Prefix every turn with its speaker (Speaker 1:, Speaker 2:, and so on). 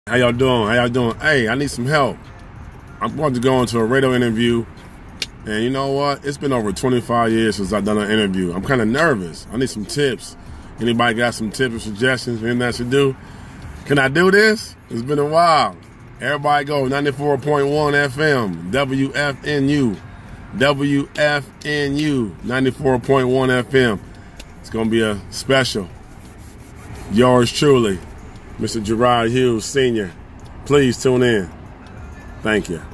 Speaker 1: How y'all doing? How y'all doing? Hey, I need some help. I'm going to go into a radio interview, and you know what? It's been over 25 years since I've done an interview. I'm kind of nervous. I need some tips. Anybody got some tips or suggestions? Anything I should do? Can I do this? It's been a while. Everybody go 94.1 FM, WFNU, WFNU, 94.1 FM. It's going to be a special. Yours truly, Mr. Juriad Hughes Sr. Please tune in. Thank you.